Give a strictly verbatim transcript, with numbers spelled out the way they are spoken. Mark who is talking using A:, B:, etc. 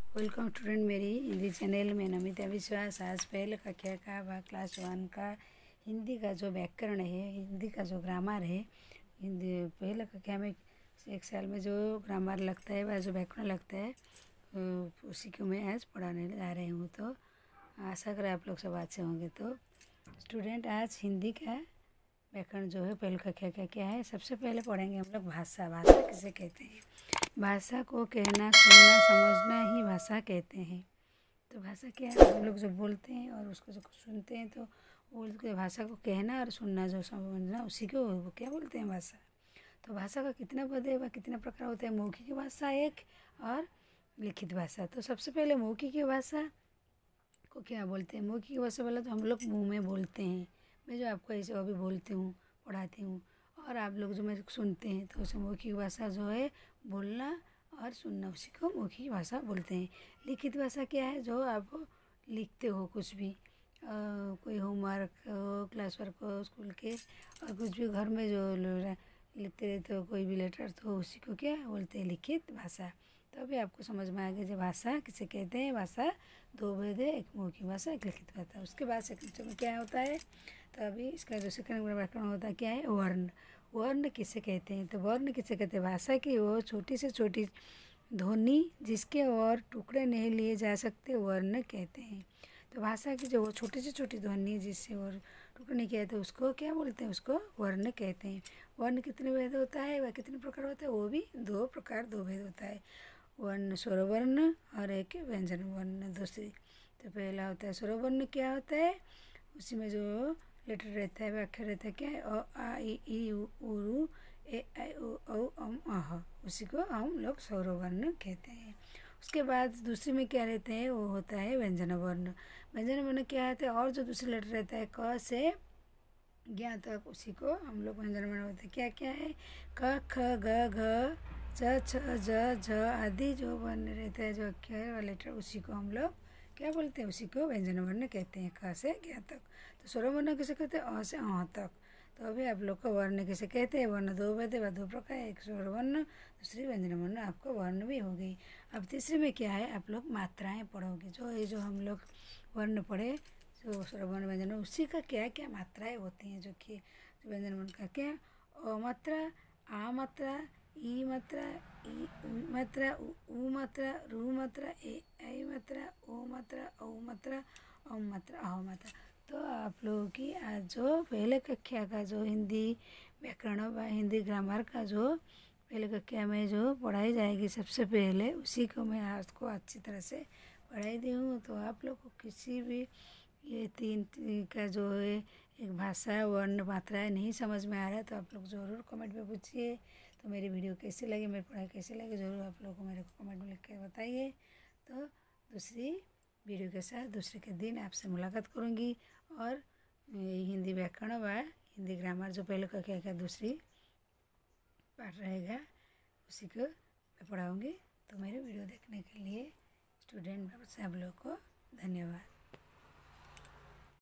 A: Welcome student मेरी Hindi channel में नमिता विश्वास। आज पहले कक्षा का व क्लास वन का हिंदी का जो व्याकरण है, हिंदी का जो ग्रामर है, हिंदी पहले कक्षा में एक साल में जो ग्रामर लगता है व जो व्याकरण लगता है उसी को मैं आज पढ़ाने जा रही हूँ। तो आशा करें आप लोग सब अच्छे होंगे। तो स्टूडेंट आज हिंदी का व्याकरण जो है पहले कक्षा का क्या है, सबसे पहले पढ़ेंगे हम लोग भाषा। भाषा किसे कहते हैं? भाषा को कहना, सुनना, समझना ही भाषा कहते हैं। तो भाषा क्या है? हम लोग जब बोलते हैं और उसको जब सुनते हैं तो वो भाषा को कहना और सुनना जो समझना उसी को वो क्या बोलते हैं, भाषा। तो भाषा का कितना पद है व कितना प्रकार होता है? मौखिक भाषा एक और लिखित भाषा। तो सबसे पहले मौखिक भाषा को क्या बोलते हैं? मौखिक भाषा वाला तो हम लोग मुँह में बोलते हैं। मैं जो आपको ऐसे अभी बोलती हूँ, पढ़ाती हूँ, और आप लोग जो मेरे को सुनते हैं, तो उसे मौखिक भाषा जो है बोलना और सुनना, उसी को मौखिक भाषा बोलते हैं। लिखित भाषा क्या है? जो आप लिखते हो कुछ भी, आ, कोई होमवर्क हो, क्लास वर्क हो स्कूल के, और कुछ भी घर में जो लिखते रहते हो कोई भी लेटर, तो उसी को क्या बोलते हैं? लिखित भाषा। तो अभी आपको समझ में आ गया जो भाषा किसे कहते हैं। भाषा दो भेद है, एक मौखिक भाषा, एक लिखित भाषा। उसके बाद सेकंड में क्या होता है? तो अभी इसका जो सेकंड व्याकरण होता है क्या है? वर्ण। वर्ण किसे कहते हैं? तो वर्ण किसे कहते हैं? भाषा की वो छोटी से छोटी ध्वनि जिसके और टुकड़े नहीं लिए जा सकते, वर्ण कहते हैं। तो भाषा की जो वो छोटी से छोटी ध्वनि जिससे और टुकड़े नहीं किया, तो उसको क्या बोलते हैं? उसको वर्ण कहते हैं। वर्ण कितने भेद होता है व कितने प्रकार होता है? वो भी दो प्रकार, दो भेद होता है। वर्ण स्वरवर्ण और एक व्यंजन वर्ण दूसरी। तो पहला होता है स्वरवर्ण। क्या होता है? उसी में जो लेटर रहता है, अक्षर रहता है, क्या है? अ आ इ ई उ ऊ ए आई ओ औ अम अह, उसी को हम लोग स्वरवर्ण कहते हैं। उसके बाद दूसरी में क्या रहते हैं? वो होता है व्यंजन वर्ण। व्यंजन वर्ण क्या होता है? और जो दूसरा लेटर रहता है क से ज्ञ तक, उसी को हम लोग व्यंजन वर्ण बोलते हैं। क्या क्या है? क ख ग घ च छ ज झ आदि जो वर्ण रहता है, जो अक्षर व लेटर, उसी को हम लोग क्या बोलते हैं? उसी को व्यंजन वर्ण कहते हैं, क से ज्ञ तक। तो स्वर वर्ण किसे कहते हैं? अ से अ तक। तो अभी आप लोग को वर्ण किसे कहते हैं? वर्ण दो भेद है, दो प्रकार, एक स्वर वर्ण, दूसरी व्यंजन वर्ण। आपको वर्ण भी हो गई। अब तीसरे में क्या है? आप लोग मात्राएं पढ़ोगे। जो ये जो हम लोग वर्ण पढ़े, जो स्वर वर्ण व्यंजन, उसी का क्या क्या मात्राएं होती हैं, जो कि व्यंजन वर्ण का क्या? अ मात्रा, आ मात्रा, ई मात्रा, ई मात्रा, उ मात्रा, रू मात्रा, ए आई मात्रा, ओ मात्रा, औ मात्रा, औ मात्रा, अह मात्रा। तो आप लोगों की आज जो पहले कक्षा का जो हिंदी व्याकरण व हिंदी ग्रामर का जो पहले कक्षा में जो पढ़ाई जाएगी सबसे पहले, उसी को मैं आज को अच्छी तरह से पढ़ाई दी हूँ। तो आप लोग को किसी भी ये तीन का जो है एक भाषा, वर्ण, मात्राएं नहीं समझ में आ रहा है, तो आप लोग ज़रूर कमेंट में पूछिए। तो मेरी वीडियो कैसी लगी, मेरी पढ़ाई कैसी लगी, ज़रूर आप लोगों को मेरे को कमेंट में लिख कर बताइए। तो दूसरी वीडियो के साथ दूसरे के दिन आपसे मुलाकात करूँगी, और हिंदी व्याकरण व हिंदी ग्रामर जो पहले कक्षा का दूसरी पार्ट रहेगा, उसी को मैं पढ़ाऊँगी। तो मेरे वीडियो देखने के लिए स्टूडेंट सब लोग को धन्यवाद।